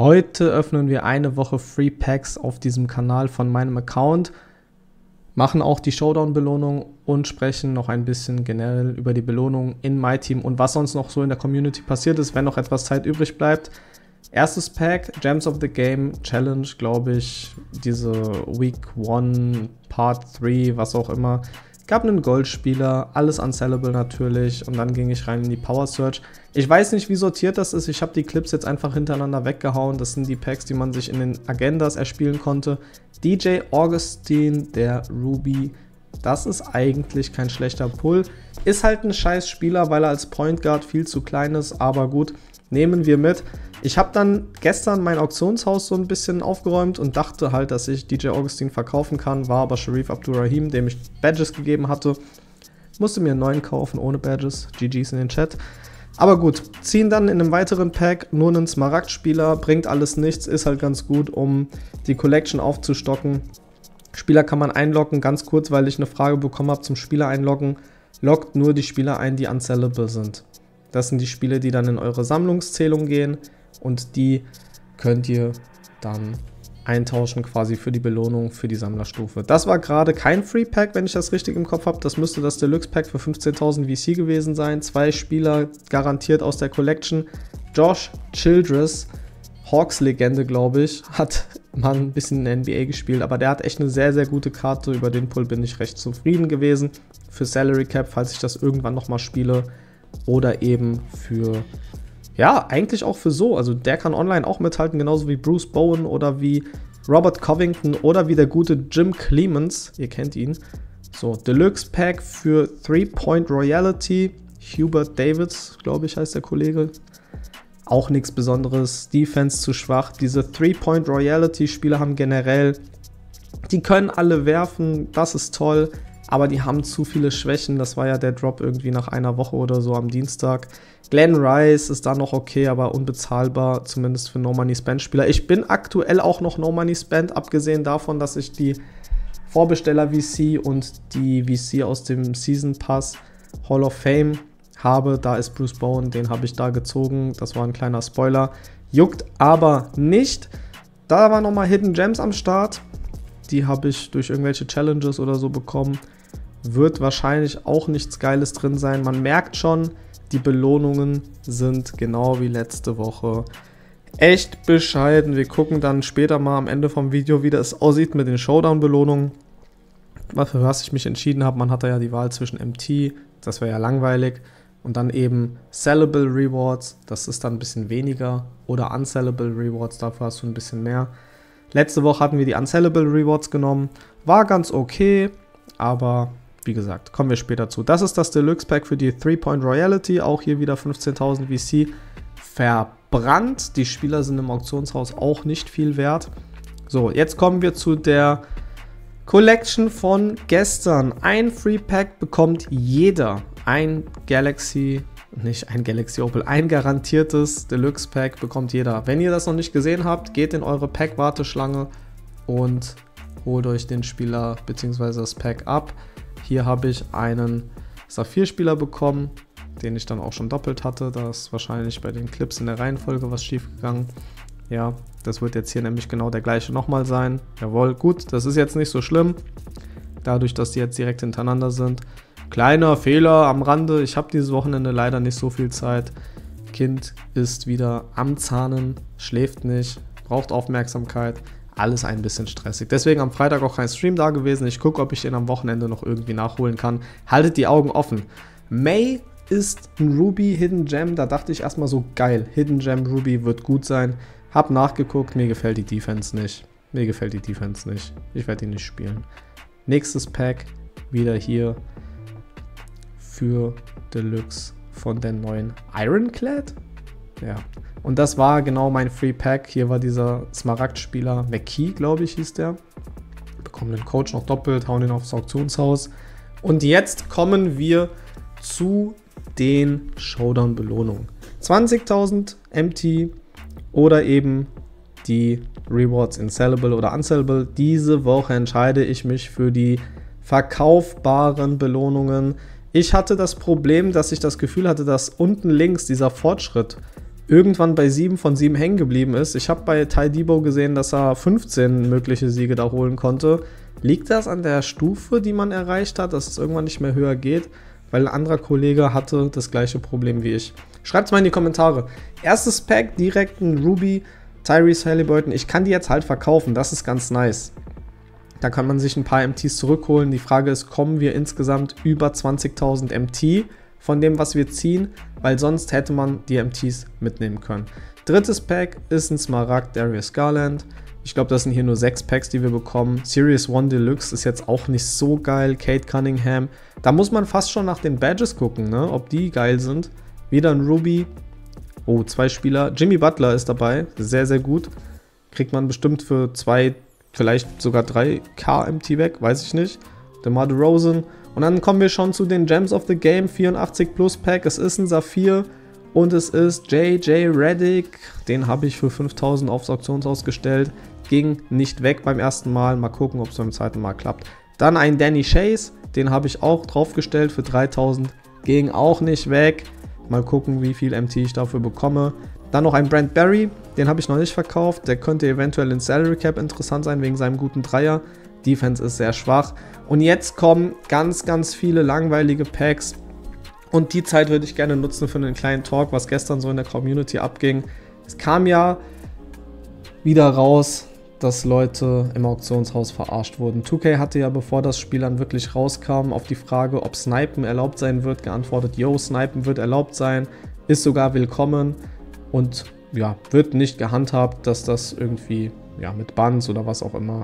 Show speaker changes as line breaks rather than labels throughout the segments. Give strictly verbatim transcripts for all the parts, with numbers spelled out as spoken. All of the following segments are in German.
Heute öffnen wir eine Woche Free Packs auf diesem Kanal von meinem Account, machen auch die Showdown-Belohnung und sprechen noch ein bisschen generell über die Belohnung in MyTeam und was sonst noch so in der Community passiert ist, wenn noch etwas Zeit übrig bleibt. Erstes Pack, Gems of the Game Challenge, glaube ich, diese Week eins, Part drei, was auch immer. Gab einen Goldspieler, alles unsellable natürlich und dann ging ich rein in die Power Search. Ich weiß nicht, wie sortiert das ist, ich habe die Clips jetzt einfach hintereinander weggehauen. Das sind die Packs, die man sich in den Agendas erspielen konnte. D J Augustine, der Ruby, das ist eigentlich kein schlechter Pull. Ist halt ein scheiß Spieler, weil er als Point Guard viel zu klein ist, aber gut, nehmen wir mit. Ich habe dann gestern mein Auktionshaus so ein bisschen aufgeräumt und dachte halt, dass ich D J Augustine verkaufen kann, war aber Sharif Abdurrahim, dem ich Badges gegeben hatte. Musste mir einen neuen kaufen, ohne Badges. G Gs in den Chat. Aber gut, ziehen dann in einem weiteren Pack nur einen Smaragd-Spieler, bringt alles nichts, ist halt ganz gut, um die Collection aufzustocken. Spieler kann man einloggen, ganz kurz, weil ich eine Frage bekommen habe zum Spieler einloggen. Loggt nur die Spieler ein, die unsellable sind. Das sind die Spiele, die dann in eure Sammlungszählung gehen und die könnt ihr dann eintauschen quasi für die Belohnung für die Sammlerstufe. Das war gerade kein Free Pack, wenn ich das richtig im Kopf habe. Das müsste das Deluxe Pack für fünfzehntausend V C gewesen sein. Zwei Spieler garantiert aus der Collection. Josh Childress, Hawks-Legende, glaube ich, hat mal ein bisschen in der N B A gespielt, aber der hat echt eine sehr, sehr gute Karte. Über den Pull bin ich recht zufrieden gewesen. Für Salary Cap, falls ich das irgendwann nochmal spiele. Oder eben für, ja, eigentlich auch für so. Also der kann online auch mithalten, genauso wie Bruce Bowen oder wie Robert Covington oder wie der gute Jim Clemens. Ihr kennt ihn. So, Deluxe Pack für Three-Point Royalty. Hubert Davids, glaube ich, heißt der Kollege. Auch nichts Besonderes. Defense zu schwach. Diese Three-Point Royalty Spieler haben generell, die können alle werfen. Das ist toll. Aber die haben zu viele Schwächen. Das war ja der Drop irgendwie nach einer Woche oder so am Dienstag. Glenn Rice ist da noch okay, aber unbezahlbar, zumindest für No Money Spend Spieler. Ich bin aktuell auch noch No Money Spend, abgesehen davon, dass ich die Vorbesteller-V C und die V C aus dem Season Pass Hall of Fame habe. Da ist Bruce Bowen, den habe ich da gezogen. Das war ein kleiner Spoiler. Juckt aber nicht. Da war nochmal Hidden Gems am Start. Die habe ich durch irgendwelche Challenges oder so bekommen. Wird wahrscheinlich auch nichts Geiles drin sein. Man merkt schon, die Belohnungen sind genau wie letzte Woche echt bescheiden. Wir gucken dann später mal am Ende vom Video, wie das aussieht mit den Showdown-Belohnungen. Für was ich mich entschieden habe, man hat da ja die Wahl zwischen M T, das wäre ja langweilig, und dann eben Sellable Rewards, das ist dann ein bisschen weniger, oder Unsellable Rewards, dafür hast du ein bisschen mehr. Letzte Woche hatten wir die Unsellable Rewards genommen, war ganz okay, aber wie gesagt, kommen wir später zu. Das ist das Deluxe Pack für die Three-Point Royalty, auch hier wieder fünfzehntausend V C verbrannt. Die Spieler sind im Auktionshaus auch nicht viel wert. So, jetzt kommen wir zu der Collection von gestern. Ein Free Pack bekommt jeder. Ein Galaxy, nicht ein Galaxy Opal, ein garantiertes Deluxe Pack bekommt jeder. Wenn ihr das noch nicht gesehen habt, geht in eure Pack-Warteschlange und holt euch den Spieler bzw. das Pack ab. Hier habe ich einen Saphir-Spieler bekommen, den ich dann auch schon doppelt hatte. Da ist wahrscheinlich bei den Clips in der Reihenfolge was schief gegangen. Ja, das wird jetzt hier nämlich genau der gleiche nochmal sein. Jawohl, gut, das ist jetzt nicht so schlimm. Dadurch, dass die jetzt direkt hintereinander sind. Kleiner Fehler am Rande. Ich habe dieses Wochenende leider nicht so viel Zeit. Kind ist wieder am Zahnen, schläft nicht, braucht Aufmerksamkeit. Alles ein bisschen stressig. Deswegen am Freitag auch kein Stream da gewesen. Ich gucke, ob ich den am Wochenende noch irgendwie nachholen kann. Haltet die Augen offen. May ist ein Ruby Hidden Gem. Da dachte ich erstmal so, geil, Hidden Gem Ruby wird gut sein. Hab nachgeguckt, mir gefällt die Defense nicht. Mir gefällt die Defense nicht. Ich werde die nicht spielen. Nächstes Pack, wieder hier für Deluxe von der neuen Ironclad. Ja, und das war genau mein Free Pack. Hier war dieser Smaragd-Spieler, McKee, glaube ich, hieß der. Wir bekommen den Coach noch doppelt, hauen ihn aufs Auktionshaus. Und jetzt kommen wir zu den Showdown-Belohnungen. zwanzigtausend M T oder eben die Rewards in Sellable oder Unsellable. Diese Woche entscheide ich mich für die verkaufbaren Belohnungen. Ich hatte das Problem, dass ich das Gefühl hatte, dass unten links dieser Fortschritt irgendwann bei sieben von sieben hängen geblieben ist. Ich habe bei Ty Debo gesehen, dass er fünfzehn mögliche Siege da holen konnte. Liegt das an der Stufe, die man erreicht hat, dass es irgendwann nicht mehr höher geht? Weil ein anderer Kollege hatte das gleiche Problem wie ich. Schreibt es mal in die Kommentare. Erstes Pack, direkt ein Ruby, Tyrese Halliburton. Ich kann die jetzt halt verkaufen, das ist ganz nice. Da kann man sich ein paar M Ts zurückholen. Die Frage ist, kommen wir insgesamt über zwanzigtausend M T von dem, was wir ziehen? Weil sonst hätte man die M Ts mitnehmen können. Drittes Pack ist ein Smaragd Darius Garland. Ich glaube, das sind hier nur sechs Packs, die wir bekommen. Series One Deluxe ist jetzt auch nicht so geil. Kate Cunningham. Da muss man fast schon nach den Badges gucken, ne? Ob die geil sind. Wieder ein Ruby. Oh, zwei Spieler. Jimmy Butler ist dabei. Sehr, sehr gut. Kriegt man bestimmt für zwei, vielleicht sogar drei K M T weg. Weiß ich nicht. DeMar DeRozan. Und dann kommen wir schon zu den Gems of the Game. vierundachtzig Plus Pack. Es ist ein Saphir. Und es ist J J Redick. Den habe ich für fünftausend aufs Auktionshaus gestellt. Ging nicht weg beim ersten Mal. Mal gucken, ob es beim zweiten Mal klappt. Dann ein Danny Chase. Den habe ich auch draufgestellt für dreitausend. Ging auch nicht weg. Mal gucken, wie viel M T ich dafür bekomme. Dann noch ein Brent Barry. Den habe ich noch nicht verkauft. Der könnte eventuell in Salary Cap interessant sein, wegen seinem guten Dreier. Defense ist sehr schwach. Und jetzt kommen ganz, ganz viele langweilige Packs. Und die Zeit würde ich gerne nutzen für einen kleinen Talk, was gestern so in der Community abging. Es kam ja wieder raus, dass Leute im Auktionshaus verarscht wurden. zwei K hatte ja, bevor das Spiel dann wirklich rauskam, auf die Frage, ob Snipen erlaubt sein wird, geantwortet, yo, Snipen wird erlaubt sein, ist sogar willkommen und ja, wird nicht gehandhabt, dass das irgendwie ja, mit Bans oder was auch immer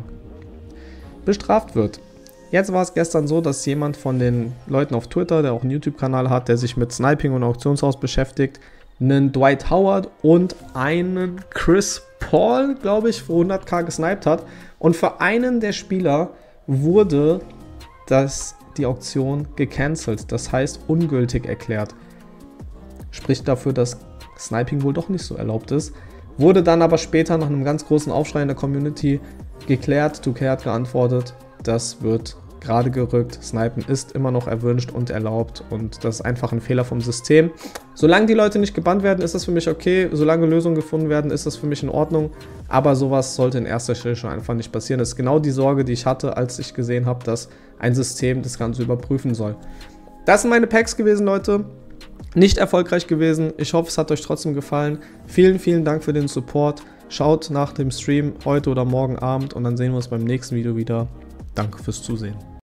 bestraft wird. Jetzt war es gestern so, dass jemand von den Leuten auf Twitter, der auch einen YouTube-Kanal hat, der sich mit Sniping und Auktionshaus beschäftigt, einen Dwight Howard und einen Chris Paul, glaube ich, für hunderttausend gesniped hat. Und für einen der Spieler wurde das, die Auktion gecancelt, das heißt ungültig erklärt. Spricht dafür, dass Sniping wohl doch nicht so erlaubt ist. Wurde dann aber später nach einem ganz großen Aufschrei in der Community geklärt. zwei K hat geantwortet, das wird gerade gerückt. Snipen ist immer noch erwünscht und erlaubt und das ist einfach ein Fehler vom System. Solange die Leute nicht gebannt werden, ist das für mich okay. Solange Lösungen gefunden werden, ist das für mich in Ordnung. Aber sowas sollte in erster Stelle schon einfach nicht passieren. Das ist genau die Sorge, die ich hatte, als ich gesehen habe, dass ein System das Ganze überprüfen soll. Das sind meine Packs gewesen, Leute. Nicht erfolgreich gewesen. Ich hoffe, es hat euch trotzdem gefallen. Vielen, vielen Dank für den Support. Schaut nach dem Stream heute oder morgen Abend und dann sehen wir uns beim nächsten Video wieder. Danke fürs Zusehen.